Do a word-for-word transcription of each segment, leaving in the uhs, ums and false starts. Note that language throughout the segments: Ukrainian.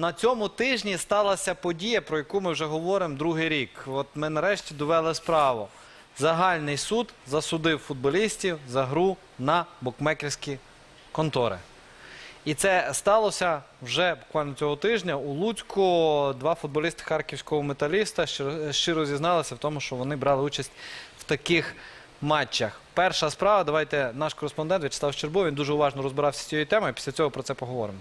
на цьому тижні сталася подія, про яку ми вже говоримо другий рік. От ми нарешті довели справу. Загальний суд засудив футболістів за гру на букмекерські контори. І це сталося вже буквально цього тижня. У Луцьку два футболісти харківського Металіста щиро, щиро зізналися в тому, що вони брали участь в таких матчах. Перша справа, давайте наш кореспондент В'ячеслав Щербов, він дуже уважно розбирався з цією темою, після цього про це поговоримо.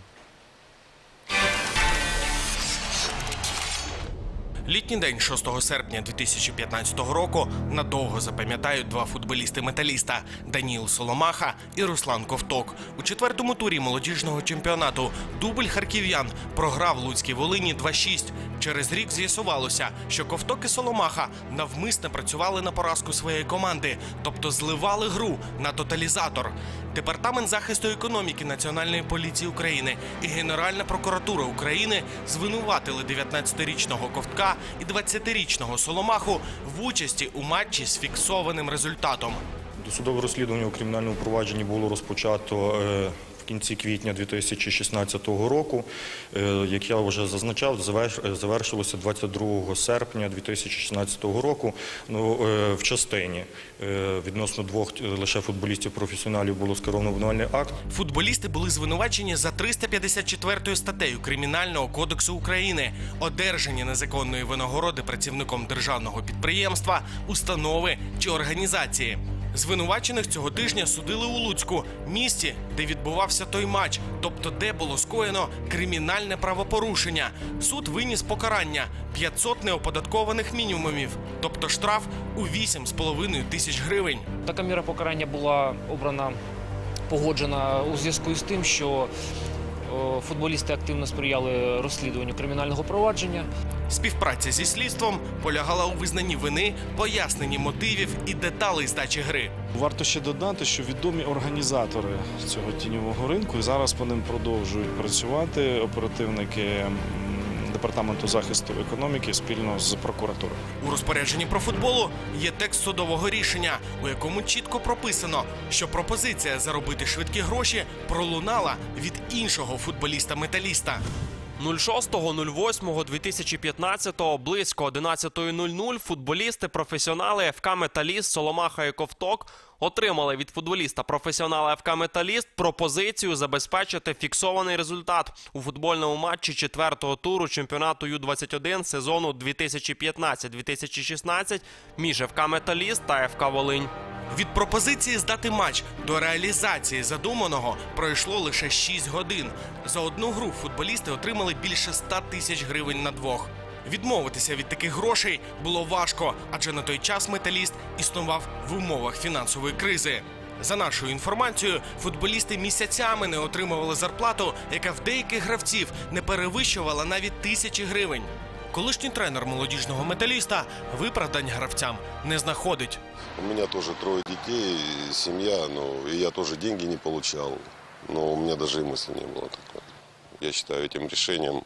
Літній день шостого серпня дві тисячі п'ятнадцятого року надовго запам'ятають два футболісти Металіста – Даніїл Соломаха і Руслан Ковток. У четвертому турі молодіжного чемпіонату дубль харків'ян програв Луцькій Волині два шість. Через рік з'ясувалося, що Ковток і Соломаха навмисне працювали на поразку своєї команди, тобто зливали гру на тоталізатор. Департамент захисту економіки Національної поліції України і Генеральна прокуратура України звинуватили дев'ятнадцятирічного Ковтка і двадцятирічного Соломаху в участі у матчі з фіксованим результатом. Досудове розслідування у кримінальному провадженні було розпочато в кінці квітня дві тисячі шістнадцятого року. Як я вже зазначав, завершилося двадцять другого серпня дві тисячі шістнадцятого року. Ну, в частині відносно двох лише футболістів-професіоналів було скеровано обвинувальний акт. Футболісти були звинувачені за триста п'ятдесят четвертою статтею Кримінального кодексу України – одержання незаконної винагороди працівником державного підприємства, установи чи організації. Звинувачених цього тижня судили у Луцьку, місті, де відбувався той матч, тобто де було скоєно кримінальне правопорушення. Суд виніс покарання – п'ятсот неоподаткованих мінімумів, тобто штраф у вісім з половиною тисяч гривень. Така міра покарання була обрана, погоджена у зв'язку з тим, що футболісти активно сприяли розслідуванню кримінального провадження. Співпраця зі слідством полягала у визнанні вини, поясненні мотивів і деталей здачі гри. Варто ще додати, що відомі організатори цього тіньового ринку, і зараз по ним продовжують працювати оперативники Департаменту захисту економіки спільно з прокуратурою. У розпорядженні про футболу є текст судового рішення, у якому чітко прописано, що пропозиція заробити швидкі гроші пролунала від іншого футболіста-металіста. шостого восьмого дві тисячі п'ятнадцятого близько одинадцятої нуль нуль футболісти-професіонали еф ка «Металіст» Соломаха і Ковток отримали від футболіста-професіонала еф ка «Металіст» пропозицію забезпечити фіксований результат у футбольному матчі четвертого туру чемпіонату ю двадцять один сезону дві тисячі п'ятнадцять дві тисячі шістнадцять між еф ка «Металіст» та еф ка «Волинь». Від пропозиції здати матч до реалізації задуманого пройшло лише шість годин. За одну гру футболісти отримали більше ста тисяч гривень на двох. Відмовитися від таких грошей було важко, адже на той час «Металіст» існував в умовах фінансової кризи. За нашою інформацією, футболісти місяцями не отримували зарплату, яка в деяких гравців не перевищувала навіть тисячі гривень. Колишній тренер молодіжного «Металіста» виправдань гравцям не знаходить. У меня тоже трое детей, семья, но и я тоже деньги не получал. Но у меня даже и мысли не было такой. Я считаю, этим решением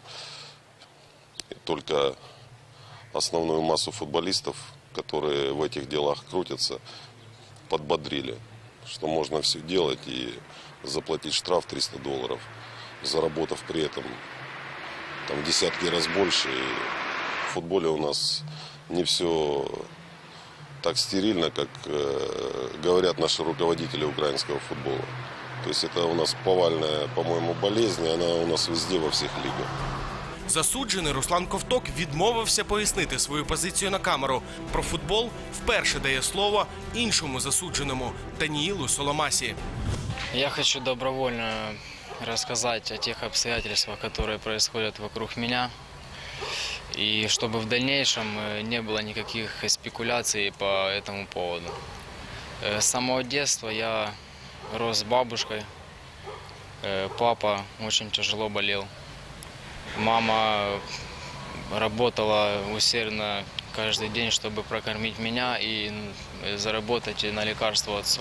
только основную массу футболистов, которые в этих делах крутятся, подбодрили, что можно все делать и заплатить штраф триста долларов, заработав при этом там десятки раз больше. И в футболе у нас не все так стерильно, как э, говорят наши руководители украинского футбола. То есть это у нас повальная, по-моему, болезнь, она у нас везде, во всех лигах. Засуджений Руслан Ковток відмовився пояснити свою позицію на камеру. Про футбол вперше дає слово іншому засудженому – Даніїлу Соломасі. Я хочу добровольно рассказать о тех обстоятельствах, которые происходят вокруг меня. И чтобы в дальнейшем не было никаких спекуляций по этому поводу. С самого детства я рос с бабушкой. Папа очень тяжело болел. Мама работала усердно каждый день, чтобы прокормить меня и заработать на лекарства отцу.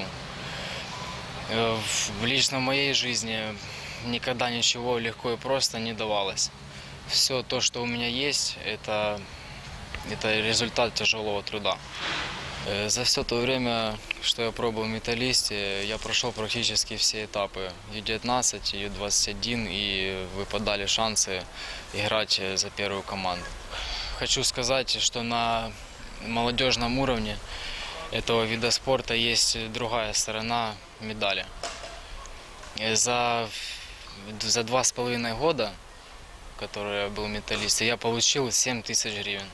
В лично моей жизни никогда ничего легко и просто не давалось. Все то, что у меня есть, это, это результат тяжелого труда. Э, За все то время, что я пробовал в «Металлисте», я прошел практически все этапы. ю девятнадцать, ю двадцать один, и выпадали шансы играть за первую команду. Хочу сказать, что на молодежном уровне этого вида спорта есть другая сторона медали. Э, За, за два с половиной года, который я был в «Металлисте», я получил семь тысяч гривен.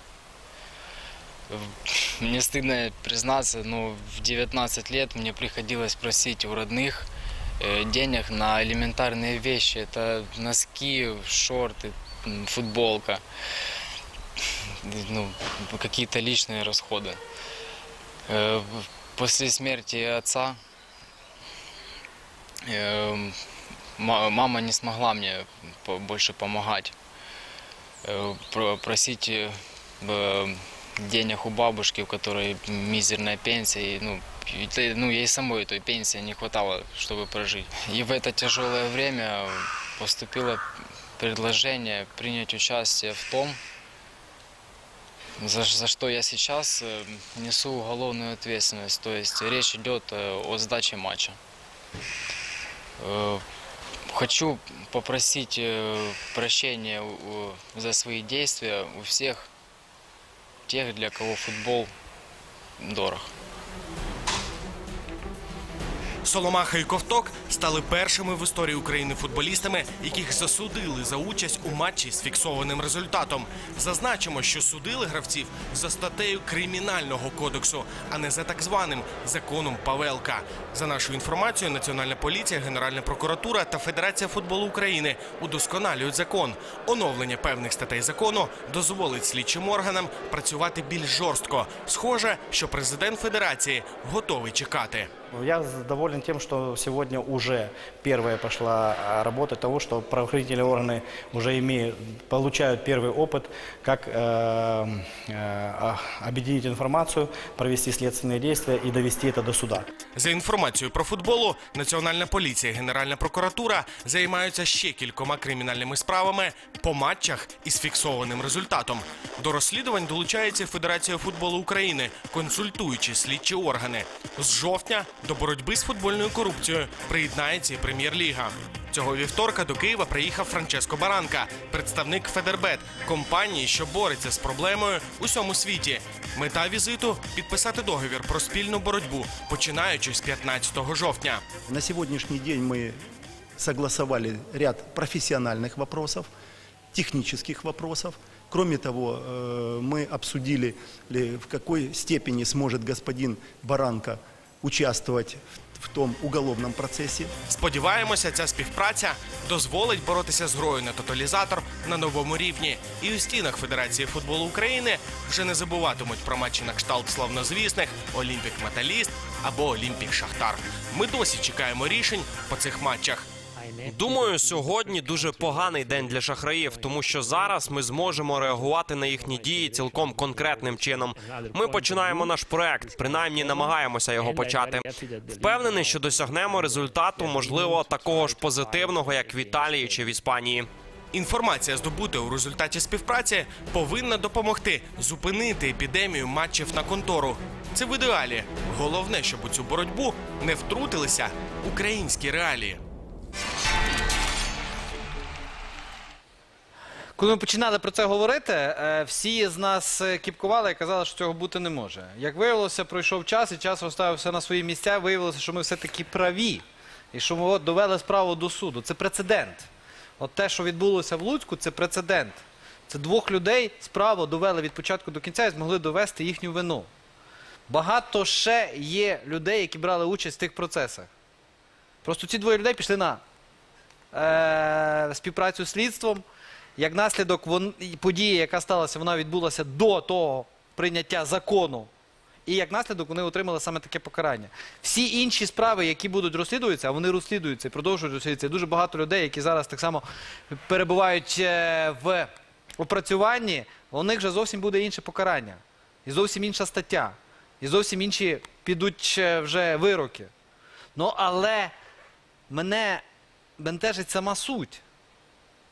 Мне стыдно признаться, но в девятнадцать лет мне приходилось просить у родных э, денег на элементарные вещи. Это носки, шорты, м, футболка, ну, какие-то личные расходы. Э, После смерти отца э, ма- мама не смогла мне по- больше помогать. Э, про- Просить э, денег у бабушки, у которой мизерная пенсия, и, ну, и т- ну, ей самой той пенсии не хватало, чтобы прожить. И в это тяжелое время поступило предложение принять участие в том, за, за что я сейчас э, несу уголовную ответственность. То есть речь идет э, о сдаче матча. Э, Хочу попросить э, прощения у- у- за свои действия у всех тех, для кого футбол дорог. Соломаха і Ковток стали першими в історії України футболістами, яких засудили за участь у матчі з фіксованим результатом. Зазначимо, що судили гравців за статтею Кримінального кодексу, а не за так званим законом Павелка. За нашою інформацією, Національна поліція, Генеральна прокуратура та Федерація футболу України удосконалюють закон. Оновлення певних статей закону дозволить слідчим органам працювати більш жорстко. Схоже, що президент Федерації готовий чекати. Я доволен тем, что сегодня уже первая пошла а, работа того, что правоохранительные органы уже имеют, получают первый опыт, как э, э, а, объединить информацию, провести следственные действия и довести это до суда. За інформацією про футболу, Національна поліція і Генеральна прокуратура займаються ще кількома кримінальними справами по матчах із фіксованим результатом. До розслідувань долучається Федерація футболу України, консультуючи слідчі органи. З жовтня до боротьби з футбольною корупцією приєднається і Прем'єр-ліга. Цього вівторка до Києва приїхав Франческо Баранка, представник Федербет, компанії, що бореться з проблемою у всьому світі. Мета візиту – підписати договір про спільну боротьбу, починаючи з п'ятнадцятого жовтня. На сегодняшний день мы согласовали ряд профессиональных вопросов, технических вопросов. Кроме того, э, мы обсудили, ли, в какой степени сможет господин Баранка участвовать в том уголовном процессе. Сподіваємося, ця співпраця дозволить боротися з грою на тоталізатор на новому рівні. І у стінах Федерації футболу України вже не забуватимуть про матчі на кшталт славнозвісних «Олімпік-Металіст» або «Олімпік-Шахтар». Ми досі чекаємо рішень по цих матчах. Думаю, сьогодні дуже поганий день для шахраїв, тому що зараз ми зможемо реагувати на їхні дії цілком конкретним чином. Ми починаємо наш проект, принаймні намагаємося його почати. Впевнений, що досягнемо результату, можливо, такого ж позитивного, як в Італії чи в Іспанії. Інформація, здобута у результаті співпраці, повинна допомогти зупинити епідемію матчів на контору. Це в ідеалі. Головне, щоб у цю боротьбу не втрутилися українські реалії. Коли ми починали про це говорити, е, всі з нас е, кіпкували і казали, що цього бути не може. Як виявилося, пройшов час, і час розставився на свої місця, виявилося, що ми все-таки праві. І що ми от довели справу до суду. Це прецедент. От те, що відбулося в Луцьку, це прецедент. Це двох людей справу довели від початку до кінця і змогли довести їхню вину. Багато ще є людей, які брали участь в тих процесах. Просто ці двоє людей пішли на е, співпрацю з слідством. Як наслідок вон, події, яка сталася, вона відбулася до того прийняття закону. І як наслідок вони отримали саме таке покарання. Всі інші справи, які будуть розслідуватися, а вони розслідуються і продовжують розслідуватися. Дуже багато людей, які зараз так само перебувають е, в опрацюванні, у них вже зовсім буде інше покарання. І зовсім інша стаття. І зовсім інші підуть е, вже вироки. Ну, але мене бентежить сама суть.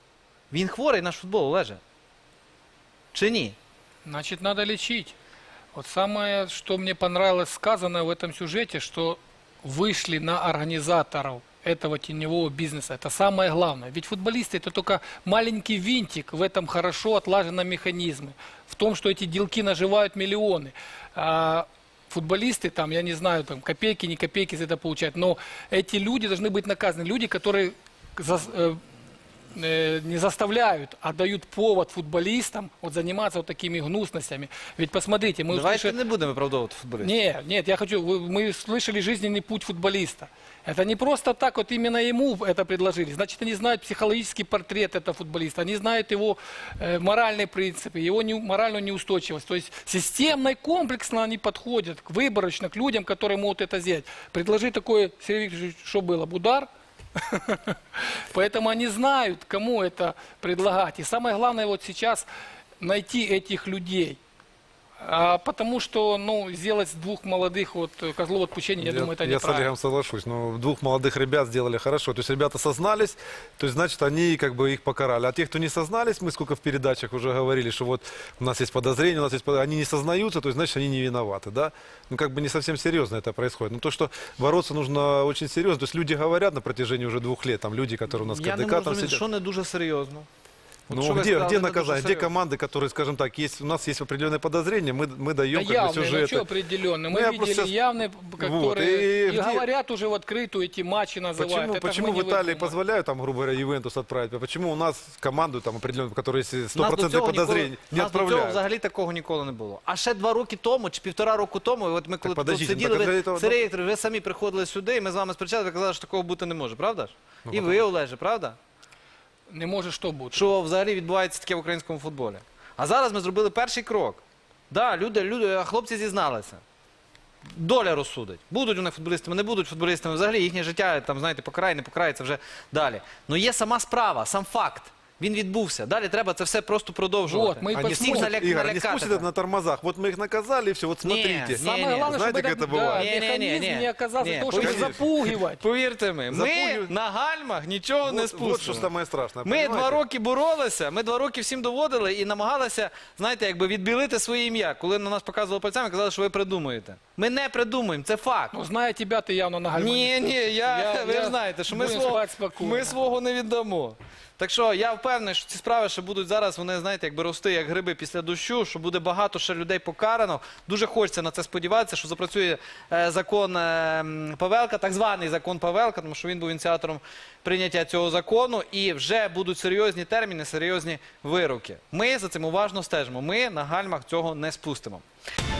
Він хворий, наш футбол, Олеже? Чи ні? Значит, надо лечить. Вот самое, что мне понравилось сказано в этом сюжете, что вышли на организаторов этого теневого бизнеса. Это самое главное. Ведь футболисты это только маленький винтик в этом хорошо отлаженном механизме. В том, что эти делки наживают миллионы. А футболисты, там, я не знаю, там, копейки, не копейки за это получают. Но эти люди должны быть наказаны. Люди, которые за, э, э, не заставляют, а дают повод футболистам вот, заниматься вот такими гнусностями. Ведь посмотрите, мы Давайте услышали... не будемо виправдовувати футболістів. Нет, нет, я хочу, вы- мы слышали жизненный путь футболиста. Это не просто так, вот именно ему это предложили. Значит, они знают психологический портрет этого футболиста, они знают его э, моральные принципы, его не, моральную неустойчивость. То есть системно и комплексно они подходят, к- выборочно к людям, которые могут это сделать. Предложи такое, Сергей Викторович, что было, удар? Поэтому они знают, кому это предлагать. И самое главное вот сейчас найти этих людей. А потому что, ну, сделать с двух молодых вот козлов отпущения, я, думаю, это я с неправильно. Олегом соглашусь. Но двух молодых ребят сделали хорошо. То есть ребята сознались, то есть значит они как бы их покарали. А те, кто не сознались, мы сколько в передачах уже говорили, что вот у нас есть подозрения, у нас есть под- они не сознаются, то есть значит они не виноваты, да? Ну как бы не совсем серьезно это происходит. Но то, что бороться нужно очень серьезно. То есть люди говорят на протяжении уже двух лет, там люди, которые у нас Я не КДК можу там зрозуміти, сидят. що не дуже серйозно. От Ну що ви где, сказали, где не дуже наказание, где серйозно? команды, которые, скажем так, есть, у нас есть определенные подозрения, мы, мы даем Да как бы явные, ну что сюжеты. определенные? Мы Ну, я видели просто- явные, Вот, которые и и, где- говорят уже в открытую эти матчи называют. Почему, Это почему мы в не Италии выдумываем. позволяют, там, грубо говоря, Ювентус отправить, а почему у нас команду, там, определенную, в которой есть Нас до стопроцентные цього подозрения, ніколи- не нас до цього отправляют? взагалі такого ніколи не було. А ще два роки тому, чи півтора року тому, от ми коли тут подождіть, сиділи, ну, так ви, для цього- Сергій Вікторович, ви самі приходили сюди, і ми з вами сперечали, ви казали, що такого бути не може, правда ж? Ну, І ви, Олеже, правда? Не може що бути. Що взагалі відбувається таке в українському футболі. А зараз ми зробили перший крок. Да, люди, люди, хлопці зізналися. Доля розсудить. Будуть вони футболістами, не будуть футболістами. Взагалі їхнє життя, там, знаєте, покарає, не покарає, це вже далі. Ну є сама справа, сам факт. Він відбувся. Далі треба це все просто продовжувати. Вот, мы и Они Всіх посмотрим. наля- спустят, Игорь, они налякати спустят так. это на тормозах. Вот мы их наказали, и все, вот Не, смотрите. не, Самое не. главное, Знаете, чтобы как это этот, да, бывает? Не-не-не-не. механизм не оказался Не, того, чтобы конечно. запугивать. Повірте ми, ми Запугивать. на гальмах нічого не Вот, спустимо. вот что самое страшное. Ми понимаете? два роки боролися, ми два роки всім доводили і намагалися, знаєте, якби відбілити своє ім'я. Коли на нас показували пальцями, казали, що ви придумуєте. Ми не придумуємо, це факт. Ну, зная тебя, ты явно на гальмане. Ні, ні, я, Я- ви я ж знаєте, що ми будем свого, спати спокійно. ми свого не віддамо. Так що я впевнений, що ці справи ще будуть зараз, вони, знаєте, якби рости, як гриби після дощу, що буде багато ще людей покарано. Дуже хочеться на це сподіватися, що запрацює е, закон е, м, Павелка, так званий закон Павелка, тому що він був ініціатором прийняття цього закону, і вже будуть серйозні терміни, серйозні вироки. Ми за цим уважно стежимо. Ми на гальмах цього не спустимо.